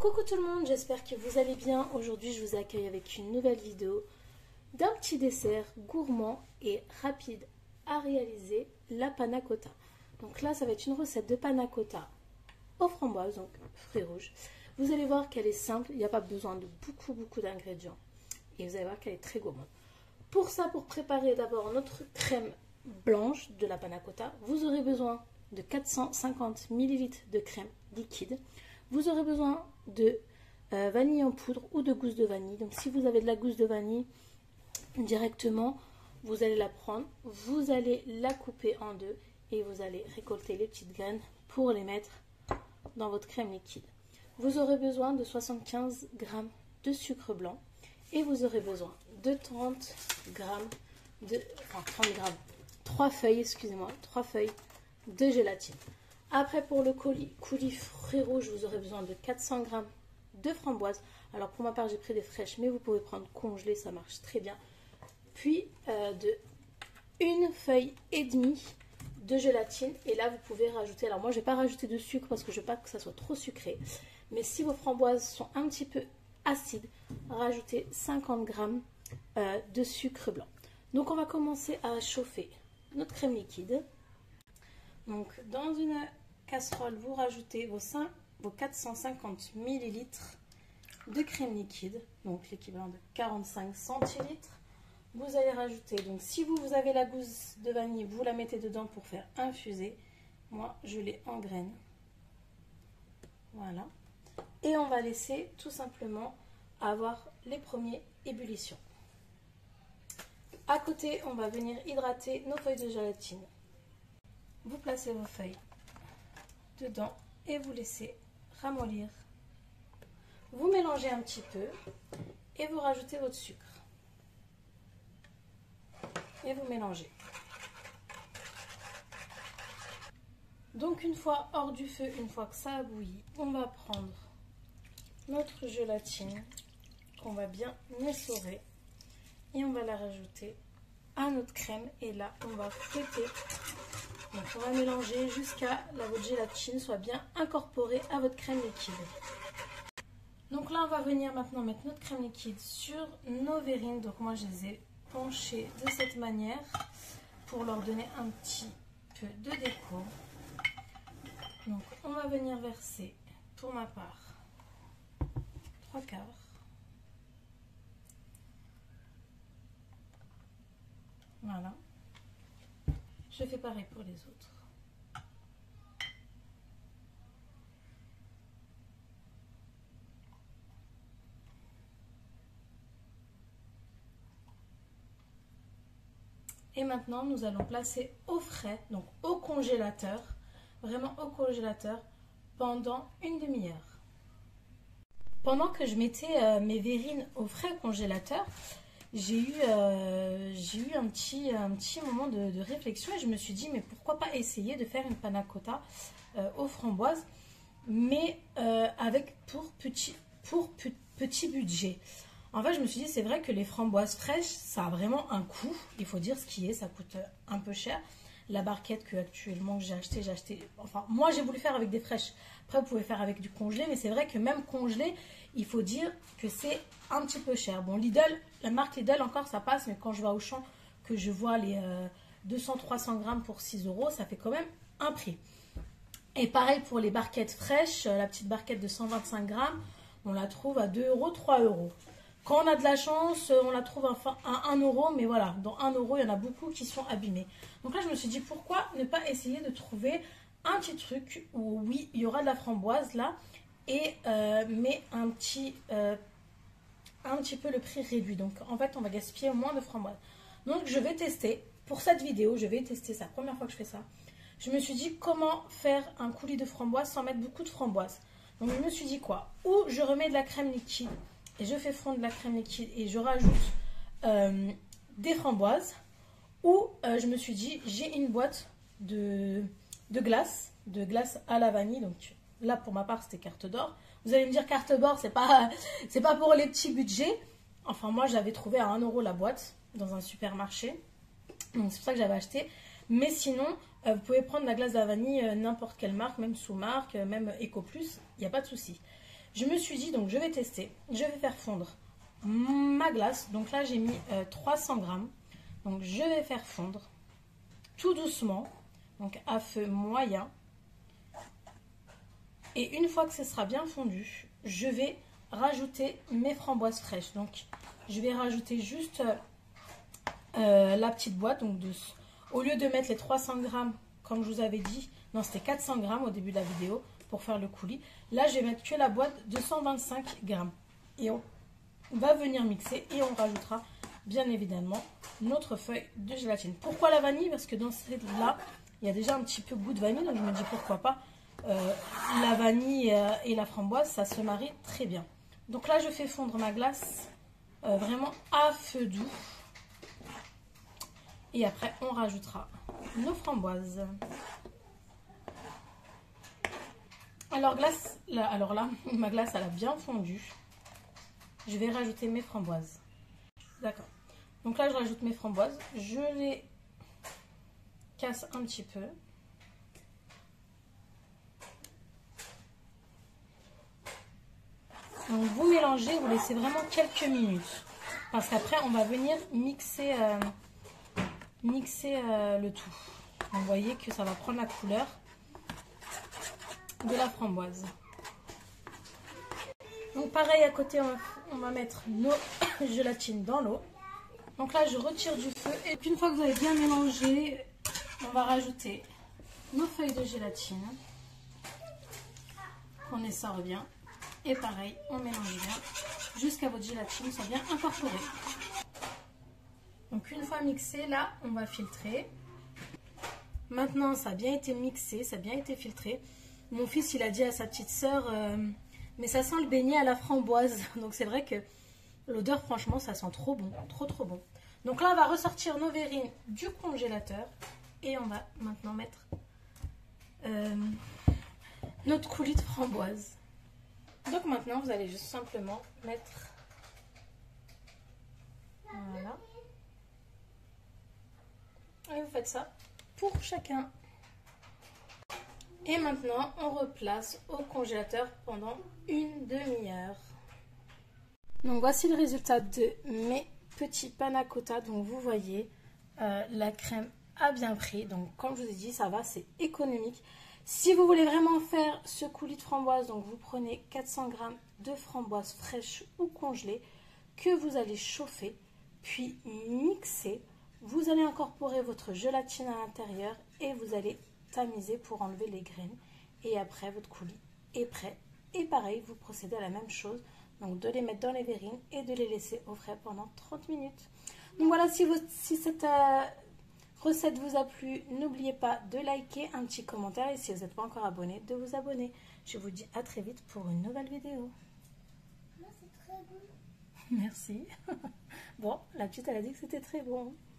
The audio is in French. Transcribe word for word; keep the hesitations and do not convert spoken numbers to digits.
Coucou tout le monde, j'espère que vous allez bien. Aujourd'hui, je vous accueille avec une nouvelle vidéo d'un petit dessert gourmand et rapide à réaliser, la panna cotta. Donc là, ça va être une recette de panna cotta aux framboises, donc fruits rouges. Vous allez voir qu'elle est simple, il n'y a pas besoin de beaucoup, beaucoup d'ingrédients. Et vous allez voir qu'elle est très gourmande. Pour ça, pour préparer d'abord notre crème blanche de la panna cotta, vous aurez besoin de quatre cent cinquante millilitres de crème liquide. Vous aurez besoin de euh, vanille en poudre ou de gousse de vanille. Donc si vous avez de la gousse de vanille directement, vous allez la prendre, vous allez la couper en deux et vous allez récolter les petites graines pour les mettre dans votre crème liquide. Vous aurez besoin de soixante-quinze grammes de sucre blanc et vous aurez besoin de trente grammes de, enfin trente grammes, trois feuilles, excusez-moi, trois feuilles de gélatine. Après, pour le coulis, coulis fruits rouges, vous aurez besoin de quatre cents grammes de framboises. Alors, pour ma part, j'ai pris des fraîches, mais vous pouvez prendre congelées, ça marche très bien. Puis, euh, de une feuille et demie de gélatine. Et là, vous pouvez rajouter... Alors, moi, je ne vais pas rajouter de sucre parce que je ne veux pas que ça soit trop sucré. Mais si vos framboises sont un petit peu acides, rajoutez cinquante grammes euh, de sucre blanc. Donc, on va commencer à chauffer notre crème liquide. Donc, dans une casserole, vous rajoutez vos, cinq, vos quatre cent cinquante millilitres de crème liquide, donc l'équivalent de quarante-cinq centilitres. Vous allez rajouter, donc si vous, vous avez la gousse de vanille, vous la mettez dedans pour faire infuser. Moi, je l'ai en graines. Voilà. Et on va laisser tout simplement avoir les premières ébullitions. À côté, on va venir hydrater nos feuilles de gélatine. Vous placez vos feuilles dedans et vous laissez ramollir. Vous mélangez un petit peu et vous rajoutez votre sucre. Et vous mélangez. Donc une fois hors du feu, une fois que ça a bouilli, on va prendre notre gélatine qu'on va bien essorer et on va la rajouter à notre crème et là on va fouetter. Donc on va mélanger jusqu'à la votre gélatine soit bien incorporée à votre crème liquide. Donc là on va venir maintenant mettre notre crème liquide sur nos verrines. Donc moi je les ai penchées de cette manière pour leur donner un petit peu de déco. Donc on va venir verser pour ma part trois quarts. Voilà. Je fais pareil pour les autres. Et maintenant, nous allons placer au frais, donc au congélateur, vraiment au congélateur, pendant une demi-heure. Pendant que je mettais euh, mes verrines au frais au congélateur, j'ai eu, euh, j'ai eu un petit, un petit moment de, de réflexion et je me suis dit, mais pourquoi pas essayer de faire une panna cotta euh, aux framboises, mais euh, avec pour petit, pour petit budget. En fait, je me suis dit, c'est vrai que les framboises fraîches, ça a vraiment un coût, il faut dire ce qui est, ça coûte un peu cher. La barquette que actuellement j'ai acheté, j'ai acheté, enfin moi j'ai voulu faire avec des fraîches. Après vous pouvez faire avec du congelé, mais c'est vrai que même congelé, il faut dire que c'est un petit peu cher. Bon, Lidl, la marque Lidl encore ça passe, mais quand je vais au champ, que je vois les euh, deux cents à trois cents grammes pour six euros, ça fait quand même un prix. Et pareil pour les barquettes fraîches, la petite barquette de cent vingt-cinq grammes, on la trouve à deux euros, trois euros. Quand on a de la chance, on la trouve à un euro, mais voilà, dans un euro, il y en a beaucoup qui sont abîmés. Donc là, je me suis dit, pourquoi ne pas essayer de trouver un petit truc où, oui, il y aura de la framboise là, et euh, mais un petit, euh, un petit peu le prix réduit. Donc en fait, on va gaspiller moins de framboises. Donc je vais tester, pour cette vidéo, je vais tester, c'est la première fois que je fais ça. Je me suis dit, comment faire un coulis de framboise sans mettre beaucoup de framboises. Donc je me suis dit quoi? Ou je remets de la crème liquide, et je fais fondre de la crème liquide et je rajoute euh, des framboises. Ou euh, je me suis dit, j'ai une boîte de, de glace, de glace à la vanille. Donc là, pour ma part, c'était carte d'or. Vous allez me dire, carte d'or, c'est pas, c'est pas pour les petits budgets. Enfin, moi, j'avais trouvé à un euro la boîte dans un supermarché. Donc c'est pour ça que j'avais acheté. Mais sinon, euh, vous pouvez prendre la glace à la vanille, euh, n'importe quelle marque, même sous-marque, euh, même Eco Plus, il n'y a pas de souci. je me suis dit, donc je vais tester. Je vais faire fondre ma glace. Donc là, j'ai mis euh, trois cents grammes. Donc je vais faire fondre tout doucement, donc à feu moyen. Et une fois que ce sera bien fondu, je vais rajouter mes framboises fraîches. Donc je vais rajouter juste euh, la petite boîte. Donc de, au lieu de mettre les trois cents grammes, comme je vous avais dit, non, c'était quatre cents grammes au début de la vidéo pour faire le coulis. Là, je vais mettre que la boîte de cent vingt-cinq grammes. Et on va venir mixer et on rajoutera bien évidemment notre feuille de gélatine. Pourquoi la vanille? Parce que dans celle-là, il y a déjà un petit peu goût de vanille. Donc je me dis pourquoi pas. Euh, la vanille et la framboise, ça se marie très bien. Donc là, je fais fondre ma glace euh, vraiment à feu doux. Et après, on rajoutera nos framboises. Alors, glace, là, alors là, ma glace, elle a bien fondu. Je vais rajouter mes framboises. D'accord. Donc là, je rajoute mes framboises. Je les casse un petit peu. Donc, vous mélangez, vous laissez vraiment quelques minutes. Parce qu'après, on va venir mixer, euh, mixer euh, le tout. Donc, vous voyez que ça va prendre la couleur de la framboise. Donc pareil, à côté, on, on va mettre nos gélatines dans l'eau. Donc là, je retire du feu. Et puis une fois que vous avez bien mélangé, on va rajouter nos feuilles de gélatine. On essore bien. Et pareil, on mélange bien jusqu'à votre gélatine soit bien incorporée. Donc une fois mixé, là, on va filtrer. Maintenant, ça a bien été mixé, ça a bien été filtré. Mon fils, il a dit à sa petite sœur, euh, mais ça sent le beignet à la framboise. Donc c'est vrai que l'odeur, franchement, ça sent trop bon, trop trop bon. Donc là, on va ressortir nos verrines du congélateur et on va maintenant mettre euh, notre coulis de framboise. Donc maintenant, vous allez juste simplement mettre, voilà, et vous faites ça pour chacun. Et maintenant, on replace au congélateur pendant une demi-heure. Donc voici le résultat de mes petits panna cotta. Donc vous voyez, euh, la crème a bien pris. Donc comme je vous ai dit, ça va, c'est économique. Si vous voulez vraiment faire ce coulis de framboise, donc vous prenez quatre cents grammes de framboises fraîches ou congelées que vous allez chauffer, puis mixer. Vous allez incorporer votre gélatine à l'intérieur et vous allez tamiser pour enlever les graines. Et après, votre coulis est prêt. Et pareil, vous procédez à la même chose. Donc de les mettre dans les verrines et de les laisser au frais pendant trente minutes. Donc voilà, si, vous, si cette euh, recette vous a plu, n'oubliez pas de liker, un petit commentaire. Et si vous n'êtes pas encore abonné, de vous abonner. Je vous dis à très vite pour une nouvelle vidéo. C'est très bon. Merci. Bon, la petite, elle a dit que c'était très bon.